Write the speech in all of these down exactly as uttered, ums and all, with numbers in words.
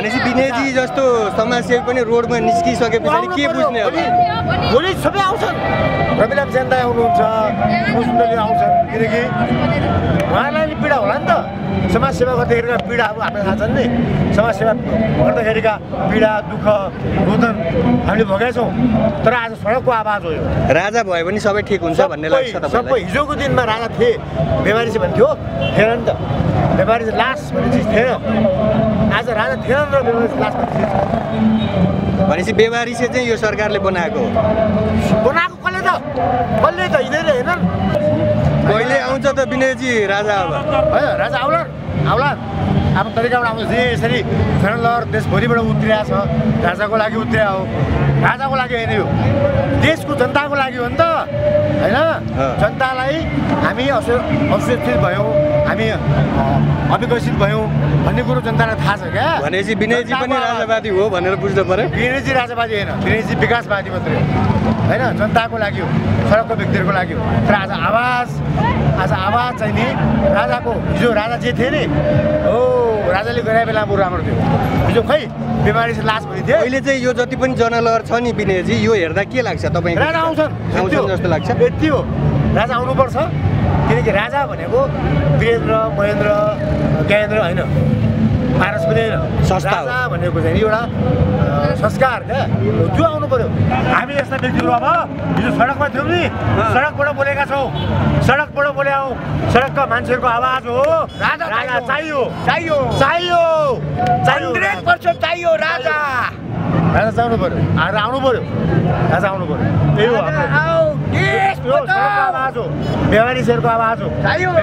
भनेपछि विनयजी जस्तो समाजसेवी पनि रोडमा निस्किसके पछाडि के बुझ्ने हो? भोलि सबै आउँछन्, रविलाल जनता आउनुहुन्छ, सुन्दरले आउँछन्, किनकि उहाँलाई नि पीडा होला नि त। समाजसेवा गर्दाखेरिका पीडा अब हामीले थाहा छन् नि, समाजसेवा गर्दाखेरिका पीडा दुःख रोदन हामीले भोगेछौँ। तर आज सडकको आवाज हो यो। राजा भए पनि सबै ठिक हुन्छ भन्ने लाग्छ सबै तपाईँलाई? हिजोको दिनमा राजा थिए, बेमारी चाहिँ भन्थ्यो थिएन नि त। बेमारी चाहिँ लास भन्ने चिज थिएन। आज राजा थिएन र बेमारी चाहिँ लास भन्ने चिज भनेपछि बेमारी चाहिँ यो सरकारले बनाएको हो। बनाएको कसले त? कसले त यिनीहरूले हेर्नन्। कहिले आउँछ त विनयजी राजा? अब होइन, राजा आउला आउला आफ्नो तरिकाबाट आउँछ। जे यसरी लहर देशभरिबाट उत्रिरहेको छ, राजाको लागि उत्रिया हो, राजाको लागि होइन यो, देशको जनताको लागि हो नि त, होइन? जनतालाई हामी असुरक्षित भयौँ, हामी अविकसित भयौँ भन्ने कुरो जनतालाई थाहा छ क्या। भनेपछि विनयजी पनि राजावादी हो भनेर बुझ्नु पर्यो? विनयजी राजावादी होइन, विनयजी विकासवादी मात्रै हो, होइन? जनताको लागि हो, सडकको व्यक्तिहरूको लागि हो। तर आज आवाज आज आवाज चाहिँ नि राजाको, हिजो राजा जे थिए नि, हो राजाले गराए बेला बरु राम्रो थियो। हिजो खै बिमारी चाहिँ लास भइदियो। अहिले चाहिँ यो जति पनि जनलहर छ नि विनयजी, यो हेर्दा के लाग्छ तपाईँ? राजा आउँछन् आउँछन् जस्तो लाग्छ? यति हो, राजा आउनुपर्छ। किनकि राजा भनेको वीरेन्द्र महेन्द्र ज्ञानेन्द्र होइन, पारस पनि होइन। राजा भनेको चाहिँ एउटा संस्कार क्या, त्यो आउनु पर्यो। हामी यस्ता व्यक्तिहरू अब हिजो सडकमा थियौँ नि, सडकबाट बोलेका छौँ, सडकबाट बोल्याउँ, सडकका मान्छेहरूको आवाज हो। राजा राजा चाहियो चाहियो चाहियो हन्ड्रेड पर्सेन्ट चाहियो राजा। राजा चाहनु पर्यो, आएर आउनु पर्यो, राजा आउनु पर्यो। त्यही हो हाम्रो आवाज हो, बेमारीहरूको आवाज हो।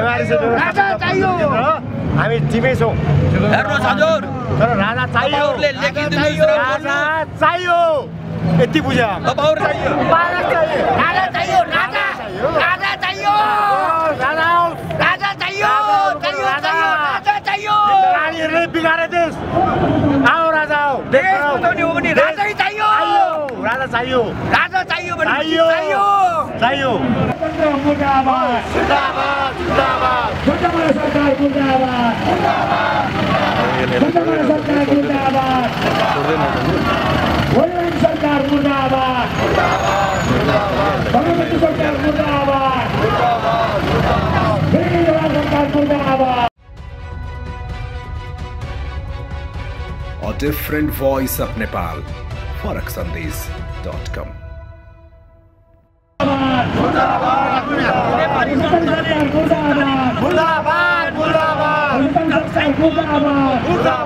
हामी टिमै छौँ, तर राजा चाहियो, राजा चाहियो, यति बुझ्यो। राजा चाहियो, राजा राजा चाहियो, राजा राजा चाहियो, राजा चाहियो। नानीहरूले बिगारे देश, आओ राजा आओ, देश बचाउने हो भने राजा चाहियो, राजा चाहियो, राजा चाहियो भने चाहियो चाहियो। मुर्दाबाद मुर्दाबाद मुर्दाबाद, सरकार मुर्दाबाद, सरकार मुर्दाबाद, सरकार मुर्दाबाद, सरकार मुर्दाबाद, सरकार मुर्दाबाद। A different voice of Nepal. Farak Sandesh dot com. मुर्दाबाद मुर्दाबाद मुर्दाबाद मुर्दाबाद मुर्दाबाद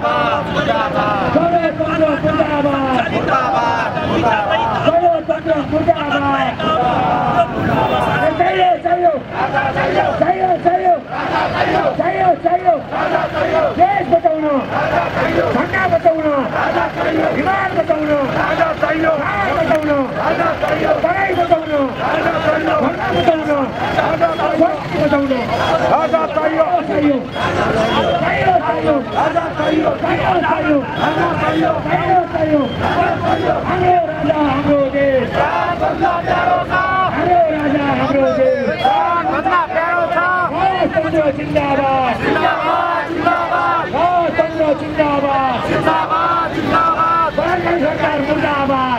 देश बचाउनु, झन्डा बचाउनु, विमान बचाउनु, बचाउनु, पढाइ बचाउनु, भण्डा बचाउनु, स्वास्थ्य बचाउनु, राजा चाहियो चाहियो चाहियो चाहियो राजा चाहियो चाहियो चाहियो राजा चाहियो चाहियो चाहियो हाम्रो राजा हाम्रो देश, भन्दा प्यारो छ हाम्रो राजा हाम्रो देश, भन्दा प्यारो छ। चन्द्र जिन्दाबाद जिन्दाबाद जिन्दाबाद, चन्द्र जिन्दाबाद जिन्दाबाद जिन्दाबाद, सरकार मुर्दाबाद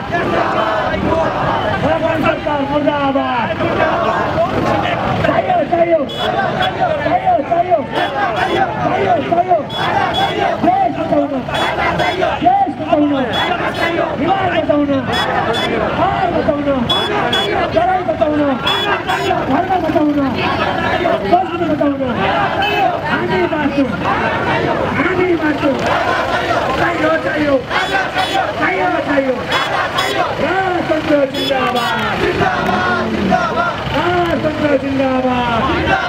सरकार मुर्दाबाद, चाहियो चाहियो चाहियो चाहियो चाहियो चाहियो, देश बचाउनु, देश बचाउनु, विमान बचाउनु, हार बचाउनु, लडाइँ बचाउनु, धर्म बचाउनु, संस्कृति बचाउनु, हामी बाँच्छौँ, हामी बाँच्छौँ, चाहियो चाहियो चाहियो चाहियो। चन्द्र जिन्दाबाद चन्द्र जिन्दाबाद,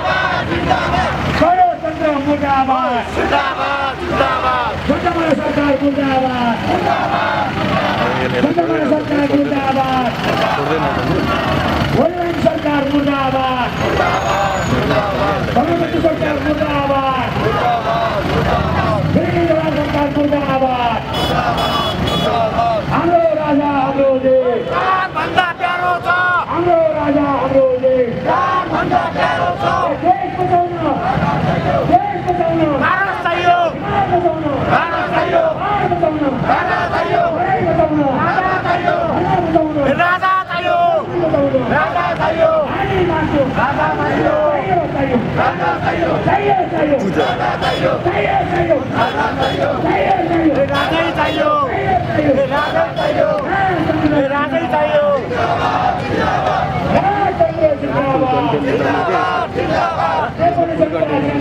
करो चन्द्र मुर्दाबाद, छोटाबडा सरकार मुर्दाबाद, छोटाबडा सरकार मुर्दाबाद, भोलिमान सरकार मुर्दाबाद, भगवती सरकार मुर्दाबाद, सरकार मुर्दाबाद, हाम्रो राजा हाम्रो देश, भन्दा प्यारो छ हाम्रो राजा हाम्रो देश, भन्दा प्यारो छ। देश बचाउनु, देश बचाउनु, भारत चाहियो, भारत चाहियो, भारत चाहियो, सपोर्ट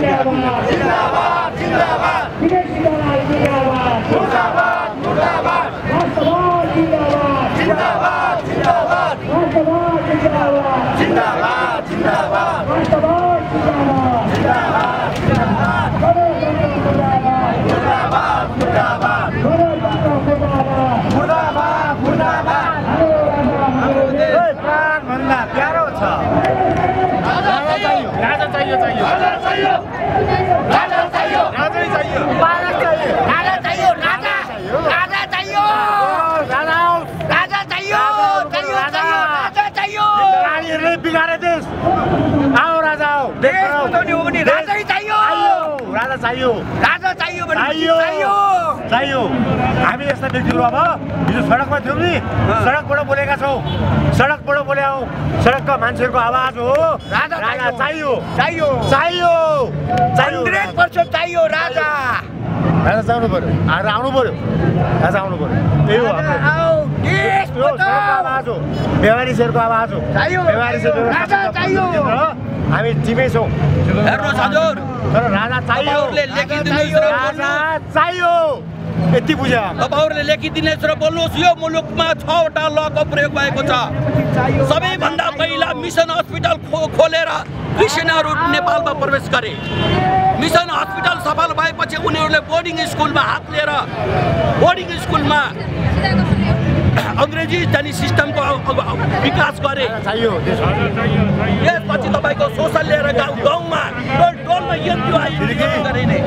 भन्दा प्यारो छ राजा चाहियो राजा चाहियो चाहियो राजा चाहियो राजा चाहियो राजा चाहियो राजा चाहियो राजा चाहियो राजा राजा चाहियो राजा राजा चाहियो चाहियो राजा चाहियो रानीहरूले बिगारे देश आओ राजा आओ देश बनाउने हो भने राजा चाहियो राजा चाहियो राजा चाहियो भने चाहियो चाहियो हामी यस्ता व्यक्तिहरू अब हिजो सडकमा थियौँ नि सडकबाट बोलेका छौँ सडकबाट बोल्याऊ सडकका मान्छेहरूको आवाज हो राजा चाहियो चाहियो चाहियो हन्ड्रेड पर्सेन्ट चाहियो राजा राजा चाहनु पर्यो आएर आउनु पर्यो राजा आउनु पर्यो त्यही हो सडकको आवाज हो व्यवहारिकहरूको आवाज हो व्यवहारिक हामी टिमै छौँ हेर्नुहोस् हजुर तर राजा चाहियो राजा चाहियो यति बुझ्यो तपाईँहरूले लेखिदिनुहोस् र बोल्नुहोस् यो मुलुकमा छवटा लको प्रयोग भएको छ सबैभन्दा पहिला मिसन हस्पिटल खोलेर क्रिस्चियनहरू नेपालमा प्रवेश गरे मिसन हस्पिटल सफल भएपछि उनीहरूले बोर्डिङ स्कुलमा हात लिएर बोर्डिङ स्कुलमा अङ्ग्रेजी जानी सिस्टमको विकास गरे त्यसपछि तपाईँको सोसल लिएर गाउँ गाउँमा टोल टोलमा यन्त्र गरिने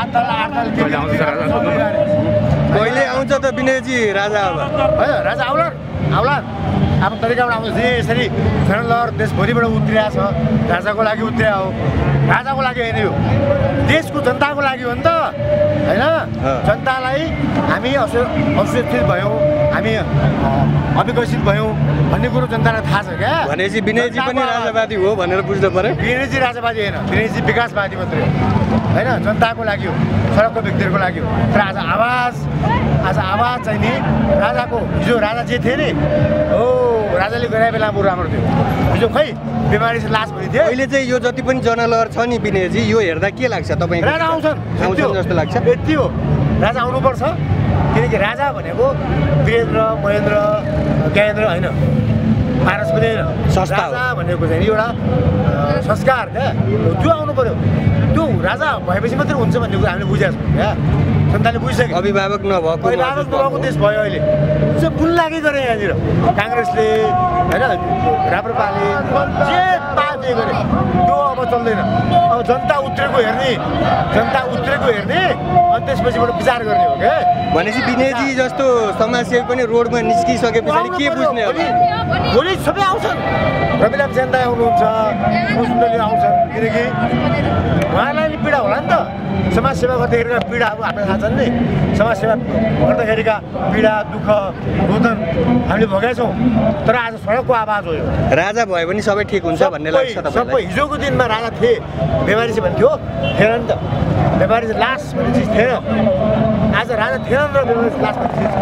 कहिले आउँछ त विनयजी राजा अब होइन राजा आउला आउला आफ्नो तरिकाबाट आउँछ जे यसरी फेरलहर देशभरिबाट उत्रिया छ राजाको लागि उत्रिया हो राजाको लागि होइन यो देशको जनताको लागि हो नि त होइन जनतालाई हामी असुरक्षित भयौँ हामी अविकसित भयौँ भन्ने कुरो जनतालाई थाहा छ क्या भनेपछि विनयजी पनि राजावादी हो भनेर बुझ्नु पर्यो विनयजी राजावादी होइन विनयजी विकासवादी मात्रै हो होइन जनताको लागि हो सडकको व्यक्तिहरूको लागि हो तर आज आवाज आज आवाज चाहिँ नि राजाको हिजो राजा जे थिए नि हो राजाले गरे बेला बरु राम्रो थियो हिजो खै बिमारी लास भइदियो अहिले चाहिँ यो जति पनि जनलहर छ नि विनयजी यो हेर्दा के लाग्छ तपाईँ राजा आउँछन् आउँछन् जस्तो लाग्छ यति हो राजा आउनुपर्छ किनकि राजा भनेको वीरेन्द्र महेन्द्र ज्ञानेन्द्र होइन पारस पनि होइन राजा भनेको चाहिँ एउटा संस्कार क्या त्यो आउनु पर्यो त्यो राजा भएपछि मात्रै हुन्छ भन्ने कुरा हामीले बुझेको छौँ क्या जनताले बुझिसक्यो अभिभावक नभएको अभिभावक नभएको देश भयो अहिले चाहिँ बुन लागि गरे यहाँनिर काङ्ग्रेसले होइन राप्रपाले जे पार्टी गरे त्यो अब चल्दैन अब जनता उत्रेको हेर्ने जनता उत्रेको हेर्ने अनि त्यसपछिबाट विचार गर्ने हो क्या भनेपछि विनयजी जस्तो समाजसेवी पनि रोडमा निस्किसके पछाडि के बुझ्ने हो भोलि सबै आउँछन् रविलाम जेन्दा आउनुहुन्छ सुन्दरले आउँछन् किनकि उहाँलाई नि पीडा होला नि त समाजसेवा गर्दाखेरिका पीडाहरू हामीलाई थाहा छन् नि समाजसेवा गर्दाखेरिका पीडा दुःख रोदन हामीले भोगेका छौँ तर आज सडकको आवाज हो यो राजा भयो भने सबै ठिक हुन्छ भन्ने लाग्छ सबै हिजोको दिनमा राजा थिए बेवारिसी भन्थ्यो थिएन नि त बेवारिसी लास भन्ने चिज थिएन आज राजा थिएन र बेवारिसी लास भन्ने चिज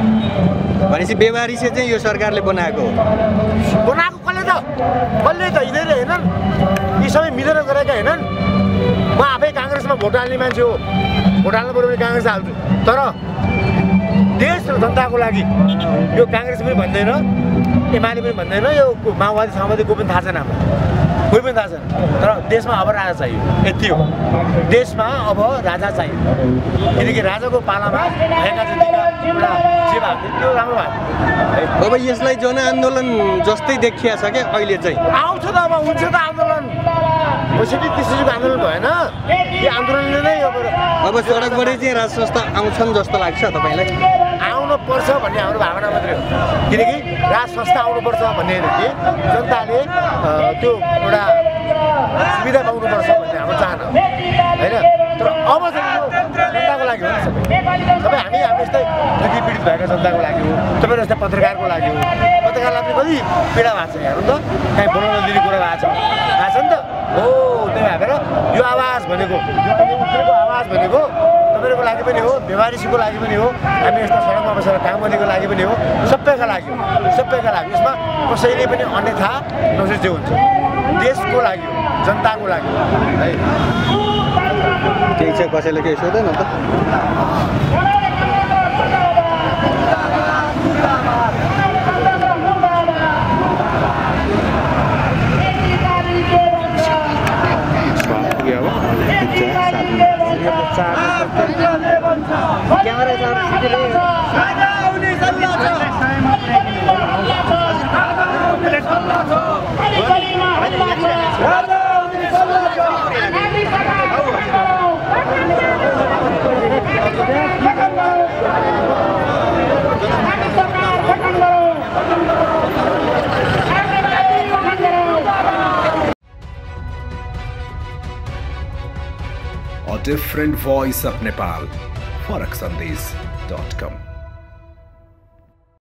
भनेपछि बेवारिसे चाहिँ यो सरकारले बनाएको हो बनाएको कसले त कसले त यिनीहरूले हेर्नन् यी सबै मिलेर गरेका हेर्नन् म आफै काङ्ग्रेसमा भोट हाल्ने मान्छे हो भोट हाल्नु पऱ्यो भने काङ्ग्रेस हाल्छु तर देश र जनताको लागि यो काङ्ग्रेस पनि भन्दैन एमाले पनि भन्दैन यो माओवादी सामावादी को पनि थाहा छैन हामीलाई कोही पनि थाहा छैन तर देशमा अब राजा चाहियो यति हो देशमा अब राजा चाहियो किनकि राजाको पालामा भएका जतिका एउटा जे भएको त्यो राम्रो भएको अब यसलाई जनआन्दोलन जस्तै देखिया छ क्या अहिले चाहिँ आउँछ त अब हुन्छ त आन्दोलन पैँसठी त्रिसठीको आन्दोलन भएन यो आन्दोलनले नै अब अब सडकबाटै चाहिँ राज संस्था आउँछन् जस्तो लाग्छ तपाईँलाई आउनुपर्छ भन्ने हाम्रो भावना मात्रै हो किनकि राज संस्था आउनुपर्छ भन्ने कि जनताले त्यो एउटा सुविधा पाउनुपर्छ भन्ने हाम्रो चाहना होइन तर अब चाहिँ जनताको लागि हो नि सबै सबै हामी हामी यस्तै दुःखी पीडित भएका जनताको लागि हो तपाईँहरू जस्तै पत्रकारको लागि हो पत्रकारलाई पनि कति पीडा भएको छ हेर्नु त काहीँ बोलाउन दिने कुरा भएको छ भएको छ नि त हो त्यही भएर यो आवाज भनेको यो उत्रेको आवाज भनेको तपाईँहरूको लागि पनि हो बेवारिसीको लागि पनि हो हामी यस्ता सडकमा बसेर काम गर्नेको लागि पनि हो सबैका लागि हो सबैका लागि यसमा कसैले पनि अन्यथा नसोचे हुन्छ देशको लागि हो जनताको लागि है। केही छ कसैले केही सोध्दैन त A different voice of Nepal. Farak Sandesh dot com